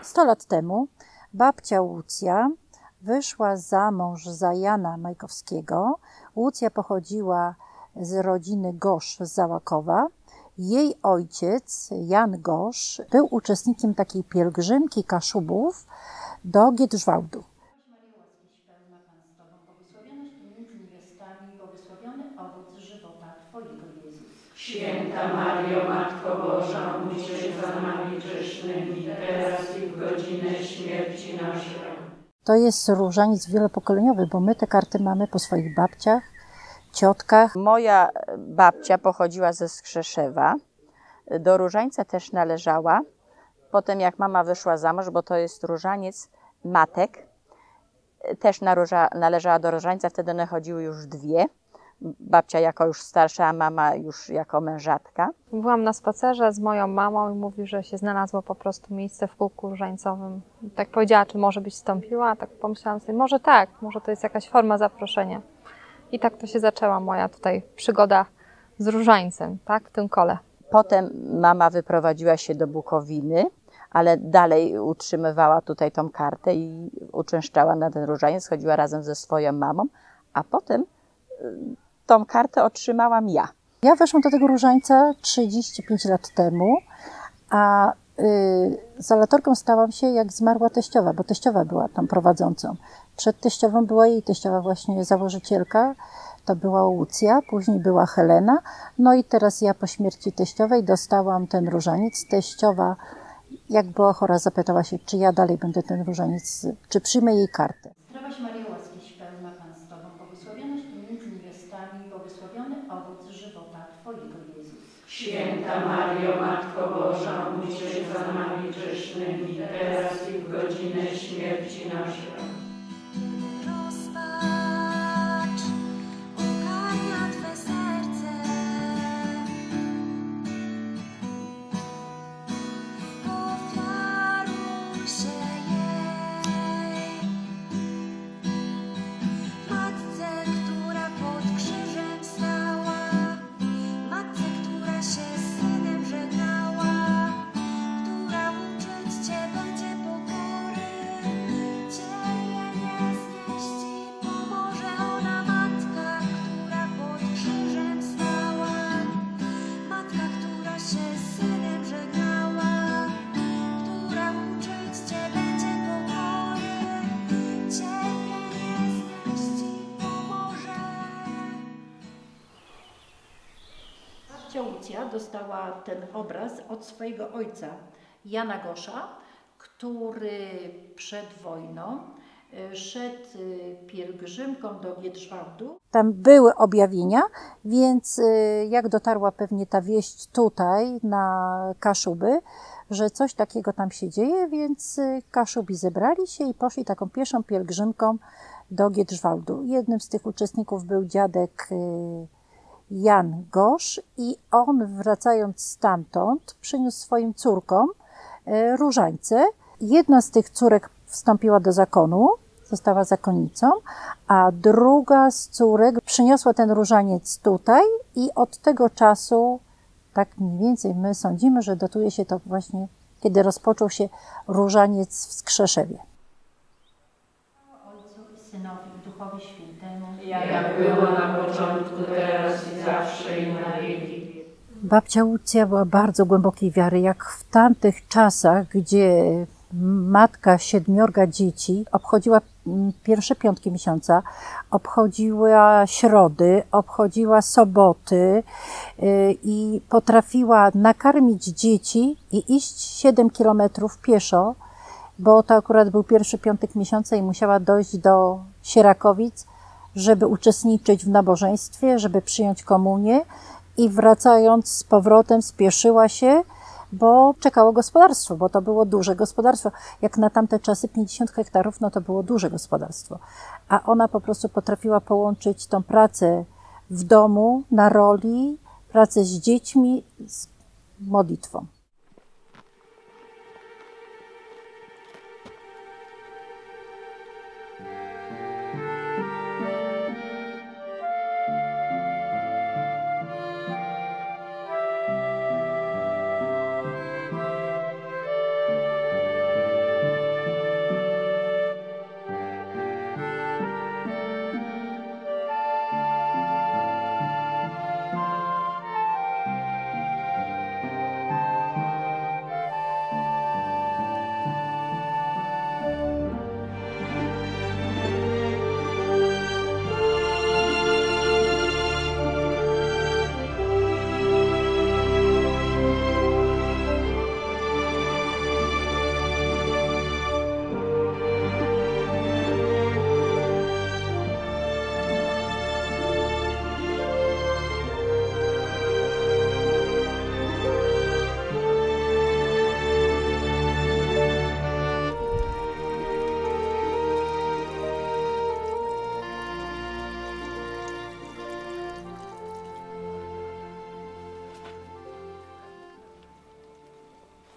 100 lat temu babcia Łucja wyszła za mąż za Jana Majkowskiego. Łucja pochodziła z rodziny Gosz z Załakowa. Jej ojciec, Jan Gosz, był uczestnikiem takiej pielgrzymki Kaszubów do Giedrzwałdu. Pełna Pan z Tobą, błogosławionaś Ty między niewiastami, błogosławiony owoc żywota Twojego, Jezus. Święta Mario, Matko Boża, módl się za nami grzesznymi, teraz i w godzinę śmierci naszej. To jest różaniec wielopokoleniowy, bo my te karty mamy po swoich babciach, ciotkach. Moja babcia pochodziła ze Skrzeszewa. Do różańca też należała. Potem jak mama wyszła za mąż, bo to jest różaniec matek, też należała do różańca, wtedy one chodziły już dwie. Babcia jako już starsza, a mama już jako mężatka. Byłam na spacerze z moją mamą i mówi, że się znalazło po prostu miejsce w kółku różańcowym. I tak powiedziała, czy może byś wstąpiła, a tak pomyślałam sobie, może tak, może to jest jakaś forma zaproszenia. I tak to się zaczęła moja tutaj przygoda z różańcem, tak, w tym kole. Potem mama wyprowadziła się do Bukowiny, ale dalej utrzymywała tutaj tą kartę i uczęszczała na ten różaniec, chodziła razem ze swoją mamą, a potem tą kartę otrzymałam ja. Ja weszłam do tego różańca 35 lat temu, a zalatorką stałam się, jak zmarła teściowa, bo teściowa była tam prowadzącą. Przed teściową była jej teściowa właśnie założycielka, to była Łucja, później była Helena, no i teraz ja po śmierci teściowej dostałam ten różaniec. Teściowa, jak była chora, zapytała się, czy ja dalej będę ten różaniec, czy przyjmę jej kartę. Zdrowaś Maryjo, łaskiś pełna Pan z Tobą, błogosławionaś Ty między niewiastami, błogosławiony owoc żywota Twojego, Jezus. Święta Mario, Matko Boża, módl się za nami grzesznymi, teraz i w godzinę śmierci naszej. Łucja dostała ten obraz od swojego ojca, Jana Gosza, który przed wojną szedł pielgrzymką do Giedrzwałdu. Tam były objawienia, więc jak dotarła pewnie ta wieść tutaj na Kaszuby, że coś takiego tam się dzieje, więc Kaszubi zebrali się i poszli taką pieszą pielgrzymką do Giedrzwałdu. Jednym z tych uczestników był dziadek Jan Gosz i on, wracając stamtąd, przyniósł swoim córkom różańce. Jedna z tych córek wstąpiła do zakonu, została zakonnicą, a druga z córek przyniosła ten różaniec tutaj i od tego czasu, tak mniej więcej my sądzimy, że datuje się to właśnie, kiedy rozpoczął się różaniec w Skrzeszewie. Ojcu i Synowi i Duchowi Świętemu, Jak było na początku, teraz i zawsze i na wieki. Babcia Łucja była bardzo głębokiej wiary, jak w tamtych czasach, gdzie matka 7 dzieci obchodziła pierwsze piątki miesiąca, obchodziła środy, obchodziła soboty i potrafiła nakarmić dzieci i iść 7 kilometrów pieszo, bo to akurat był pierwszy piątek miesiąca i musiała dojść do Sierakowic, żeby uczestniczyć w nabożeństwie, żeby przyjąć komunię i wracając z powrotem spieszyła się, bo czekało gospodarstwo, bo to było duże gospodarstwo. Jak na tamte czasy 50 hektarów, no to było duże gospodarstwo. A ona po prostu potrafiła połączyć tą pracę w domu, na roli, pracę z dziećmi, z modlitwą.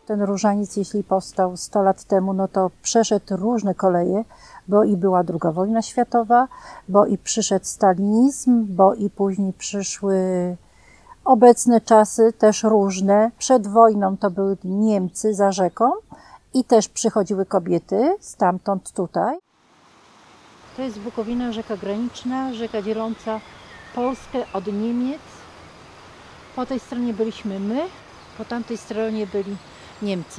Ten różaniec, jeśli powstał 100 lat temu, no to przeszedł różne koleje, bo i była II wojna światowa, bo i przyszedł stalinizm, bo i później przyszły obecne czasy, też różne. Przed wojną to były Niemcy za rzeką i też przychodziły kobiety stamtąd tutaj. To jest Bukowina, rzeka graniczna, rzeka dzieląca Polskę od Niemiec. Po tej stronie byliśmy my, po tamtej stronie byli Niemcy.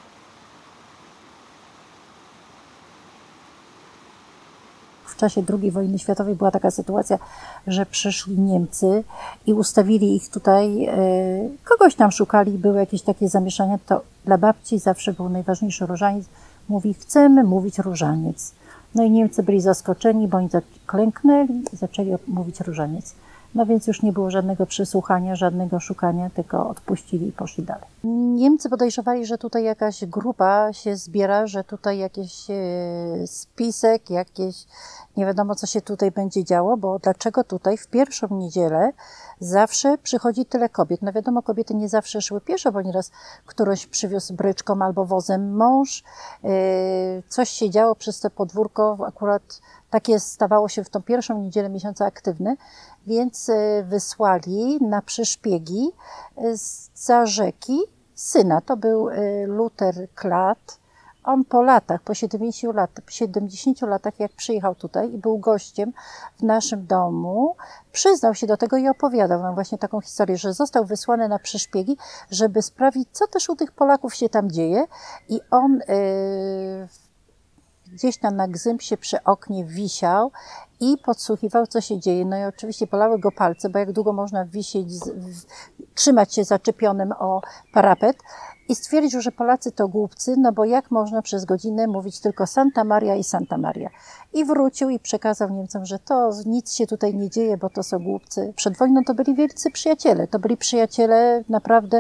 W czasie II wojny światowej była taka sytuacja, że przyszli Niemcy i ustawili ich tutaj, kogoś tam szukali, były jakieś takie zamieszania, to dla babci zawsze był najważniejszy różaniec. Mówi, chcemy mówić różaniec. No i Niemcy byli zaskoczeni, bo oni klęknęli i zaczęli mówić różaniec. No więc już nie było żadnego przysłuchania, żadnego szukania, tylko odpuścili i poszli dalej. Niemcy podejrzewali, że tutaj jakaś grupa się zbiera, że tutaj jakiś spisek, jakieś nie wiadomo co się tutaj będzie działo, bo dlaczego tutaj w pierwszą niedzielę zawsze przychodzi tyle kobiet. No wiadomo, kobiety nie zawsze szły pieszo, bo nieraz któryś przywiózł bryczką albo wozem mąż. Coś się działo przez to podwórko, akurat takie stawało się w tą pierwszą niedzielę miesiąca aktywny, więc wysłali na przyszpiegi za rzeki syna. To był Luther Klat. On po latach, po 70 latach, jak przyjechał tutaj i był gościem w naszym domu, przyznał się do tego i opowiadał nam właśnie taką historię, że został wysłany na przyszpiegi, żeby sprawdzić, co też u tych Polaków się tam dzieje. I on gdzieś tam na Gzympsie przy oknie wisiał i podsłuchiwał, co się dzieje. No i oczywiście bolały go palce, bo jak długo można wisieć, trzymać się zaczepionym o parapet. I stwierdził, że Polacy to głupcy, no bo jak można przez godzinę mówić tylko Santa Maria i Santa Maria. I wrócił i przekazał Niemcom, że to nic się tutaj nie dzieje, bo to są głupcy. Przed wojną to byli wielcy przyjaciele. To byli przyjaciele naprawdę,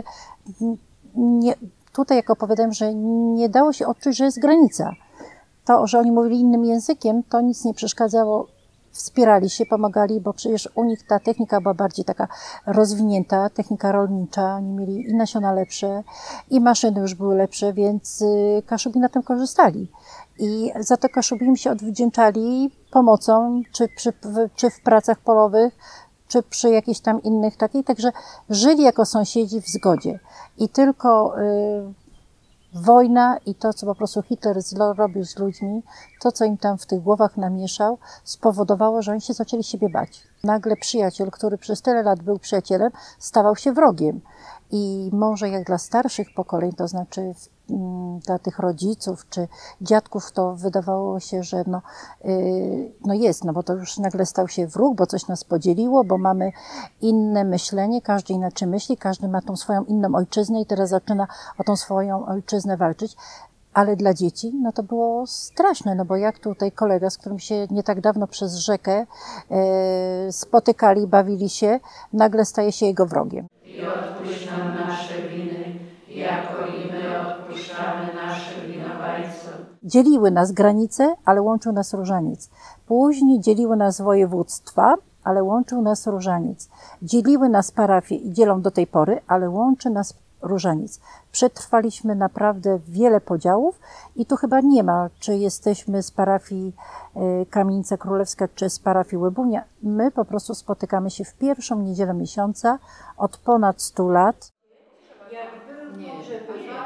tutaj jak opowiadałem, że nie dało się odczuć, że jest granica. To, że oni mówili innym językiem, to nic nie przeszkadzało. Wspierali się, pomagali, bo przecież u nich ta technika była bardziej taka rozwinięta, technika rolnicza. Oni mieli i nasiona lepsze, i maszyny już były lepsze, więc Kaszubi na tym korzystali. I za to Kaszubi im się odwdzięczali pomocą, czy w pracach polowych, czy przy jakichś tam innych takich. Także żyli jako sąsiedzi w zgodzie. I tylko wojna i to, co po prostu Hitler robił z ludźmi, to, co im tam w tych głowach namieszał, spowodowało, że oni się zaczęli siebie bać. Nagle przyjaciel, który przez tyle lat był przyjacielem, stawał się wrogiem. I może jak dla starszych pokoleń, to znaczy dla tych rodziców czy dziadków, to wydawało się, że no jest, no bo to już nagle stał się wróg, bo coś nas podzieliło, bo mamy inne myślenie, każdy inaczej myśli, każdy ma tą swoją inną ojczyznę i teraz zaczyna o tą swoją ojczyznę walczyć. Ale dla dzieci, no to było straszne, no bo jak tutaj kolega, z którym się nie tak dawno przez rzekę spotykali, bawili się, nagle staje się jego wrogiem. I odpuść nam nasze winy, jako i my odpuszczamy naszym winowajcom. Dzieliły nas granice, ale łączył nas różaniec. Później dzieliły nas województwa, ale łączył nas różaniec. Dzieliły nas parafie i dzielą do tej pory, ale łączy nas różaniec. Przetrwaliśmy naprawdę wiele podziałów i tu chyba nie ma, czy jesteśmy z parafii Kamienica Królewska, czy z parafii Łybunia. My po prostu spotykamy się w pierwszą niedzielę miesiąca od ponad 100 lat. Jak był może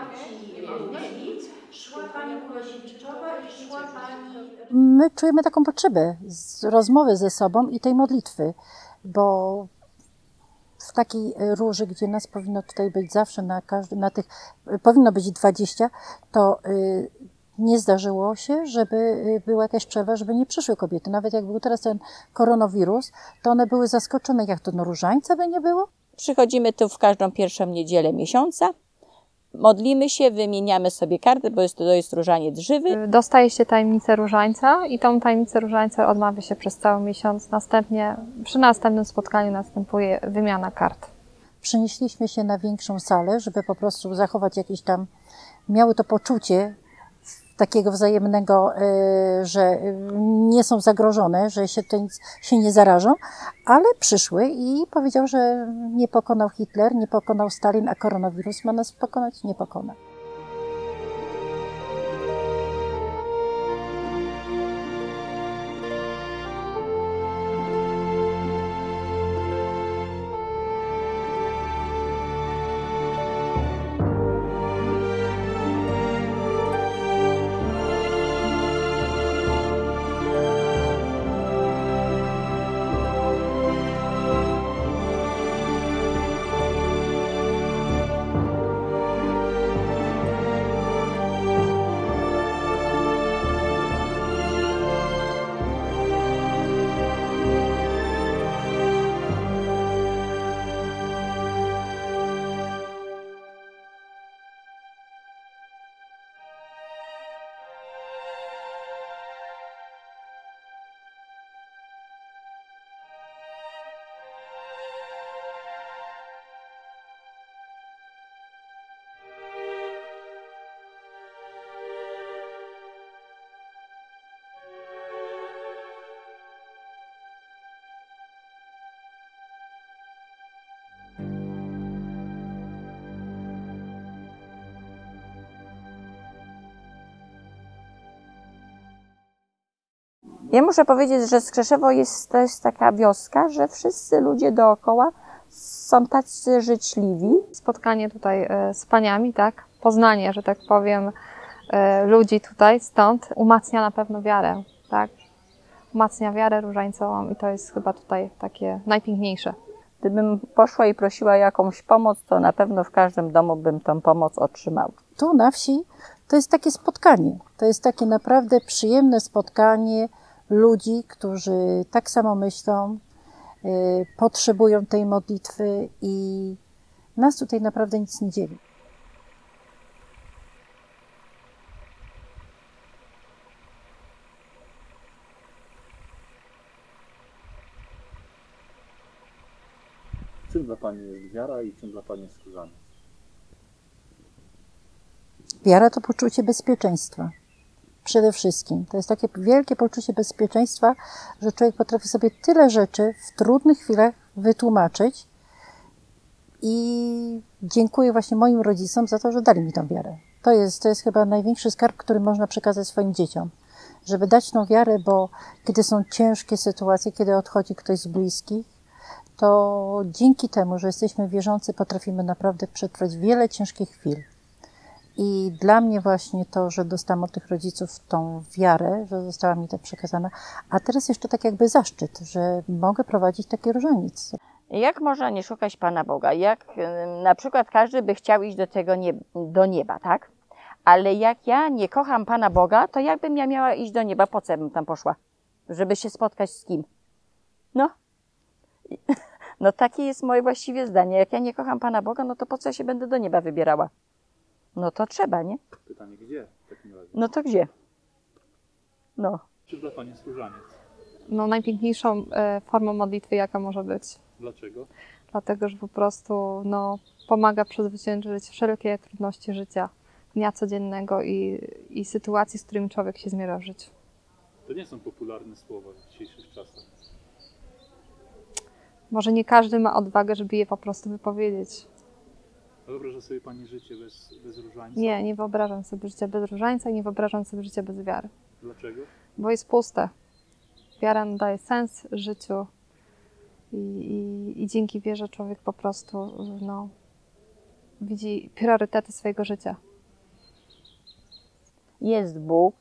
szła pani Kulesiewiczowa i szła pani... My czujemy taką potrzebę rozmowy ze sobą i tej modlitwy, bo w takiej róży, gdzie nas powinno tutaj być zawsze, na tych powinno być 20, to nie zdarzyło się, żeby była jakaś przerwa, żeby nie przyszły kobiety. Nawet jak był teraz ten koronawirus, to one były zaskoczone, jak to różańca by nie było. Przychodzimy tu w każdą pierwszą niedzielę miesiąca, modlimy się, wymieniamy sobie karty, bo to jest różaniec żywy. Dostaje się tajemnicę różańca i tą tajemnicę różańca odmawia się przez cały miesiąc. Następnie, przy następnym spotkaniu następuje wymiana kart. Przenieśliśmy się na większą salę, żeby po prostu zachować jakieś tam, miały to poczucie takiego wzajemnego, że nie są zagrożone, że się to nic się nie zarażą, ale przyszły i powiedział, że nie pokonał Hitler, nie pokonał Stalin, a koronawirus ma nas pokonać, nie pokona. Ja muszę powiedzieć, że Skrzeszewo to jest taka wioska, że wszyscy ludzie dookoła są tacy życzliwi. Spotkanie tutaj z paniami, tak? Poznanie, że tak powiem, ludzi tutaj stąd umacnia na pewno wiarę, tak? Umacnia wiarę różańcową i to jest chyba tutaj takie najpiękniejsze. Gdybym poszła i prosiła jakąś pomoc, to na pewno w każdym domu bym tą pomoc otrzymała. Tu na wsi to jest takie spotkanie. To jest takie naprawdę przyjemne spotkanie ludzi, którzy tak samo myślą, potrzebują tej modlitwy i nas tutaj naprawdę nic nie dzieli. Czym dla Pani jest wiara i czym dla Pani jest różaniec? Wiara to poczucie bezpieczeństwa. Przede wszystkim. To jest takie wielkie poczucie bezpieczeństwa, że człowiek potrafi sobie tyle rzeczy w trudnych chwilach wytłumaczyć i dziękuję właśnie moim rodzicom za to, że dali mi tą wiarę. To jest chyba największy skarb, który można przekazać swoim dzieciom. Żeby dać tą wiarę, bo kiedy są ciężkie sytuacje, kiedy odchodzi ktoś z bliskich, to dzięki temu, że jesteśmy wierzący, potrafimy naprawdę przetrwać wiele ciężkich chwil. I dla mnie właśnie to, że dostałam od tych rodziców tą wiarę, że została mi to przekazana, a teraz jeszcze tak jakby zaszczyt, że mogę prowadzić taki różaniec. Jak można nie szukać Pana Boga? Jak na przykład każdy by chciał iść do nieba, tak? Ale jak ja nie kocham Pana Boga, to jakbym ja miała iść do nieba, po co bym tam poszła? Żeby się spotkać z kim? No takie jest moje właściwie zdanie. Jak ja nie kocham Pana Boga, no to po co ja się będę do nieba wybierała? No to trzeba, nie? Pytanie, gdzie w takim razie? No to gdzie? No. Czym dla Pani jest różaniec? No, najpiękniejszą formą modlitwy, jaka może być. Dlaczego? Dlatego, że po prostu pomaga przezwyciężyć wszelkie trudności życia, dnia codziennego i sytuacji, z którymi człowiek się zmierza w życiu. To nie są popularne słowa w dzisiejszych czasach. Może nie każdy ma odwagę, żeby je po prostu wypowiedzieć. A wyobraża sobie Pani życie bez różańca? Nie wyobrażam sobie życia bez różańca i nie wyobrażam sobie życia bez wiary. Dlaczego? Bo jest puste. Wiara nadaje sens życiu i dzięki wierze człowiek po prostu widzi priorytety swojego życia. Jest Bóg,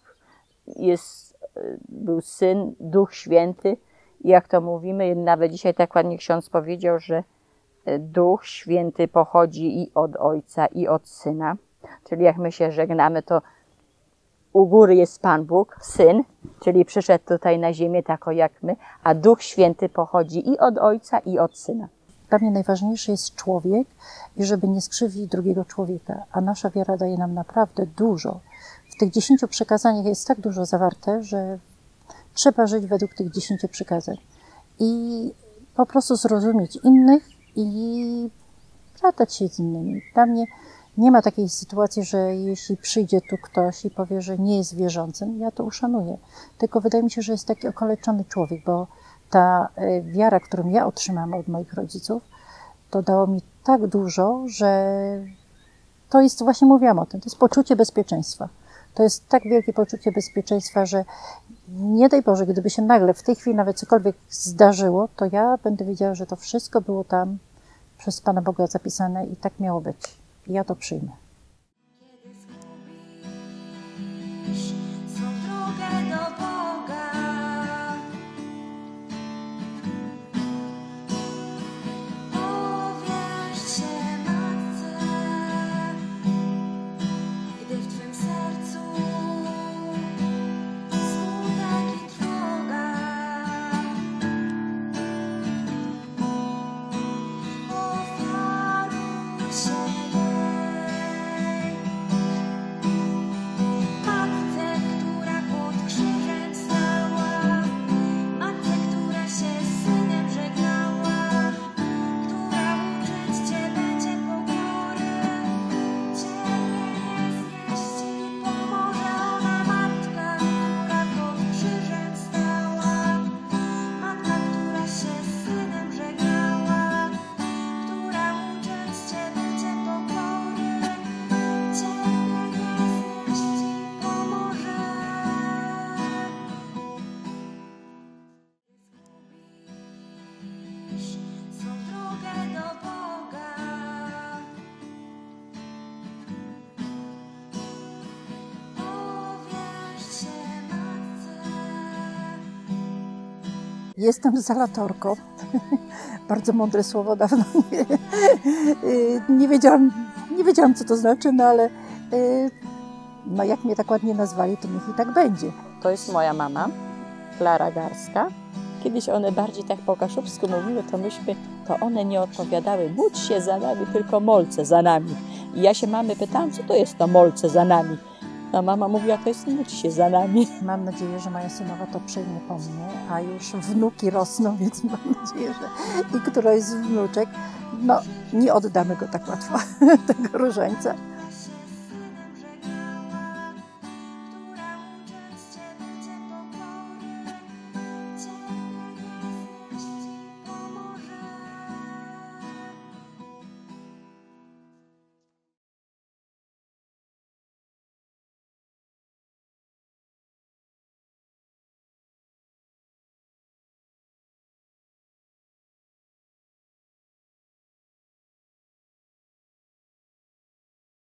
był Syn, Duch Święty. Jak to mówimy, nawet dzisiaj tak ładnie ksiądz powiedział, że Duch Święty pochodzi i od Ojca, i od Syna. Czyli jak my się żegnamy, to u góry jest Pan Bóg, Syn, czyli przyszedł tutaj na ziemię tako jak my, a Duch Święty pochodzi i od Ojca, i od Syna. Dla mnie najważniejszy jest człowiek i żeby nie skrzywić drugiego człowieka, a nasza wiara daje nam naprawdę dużo. W tych 10 przykazaniach jest tak dużo zawarte, że trzeba żyć według tych 10 przykazań i po prostu zrozumieć innych i latać się z innymi. Dla mnie nie ma takiej sytuacji, że jeśli przyjdzie tu ktoś i powie, że nie jest wierzącym, ja to uszanuję. Tylko wydaje mi się, że jest taki okaleczony człowiek, bo ta wiara, którą ja otrzymałam od moich rodziców, to dało mi tak dużo, że to jest, właśnie mówiłam o tym, to jest poczucie bezpieczeństwa. To jest tak wielkie poczucie bezpieczeństwa, że nie daj Boże, gdyby się nagle w tej chwili nawet cokolwiek zdarzyło, to ja będę wiedziała, że to wszystko było tam przez Pana Boga zapisane i tak miało być. I ja to przyjmę. Kiedy zgubisz swą drogę do Boga, powierz się matce, gdy w twym sercu smutek i trwoga. Ofiaruj się jej. Jestem zalatorką. Bardzo mądre słowo, dawno nie wiedziałam, co to znaczy, no ale no jak mnie tak ładnie nazwali, to niech i tak będzie. To jest moja mama, Klara Garska. Kiedyś one bardziej tak po kaszubsku mówiły, to one nie odpowiadały, módl się za nami, tylko molce za nami. I ja się mamy pytałam, co to jest to molce za nami? A mama mówiła, to jest módl się za nami. Mam nadzieję, że moja synowa to przejmie po mnie, a już wnuki rosną, więc mam nadzieję, że i któraś z wnuczek, no nie oddamy go tak łatwo, tego różańca.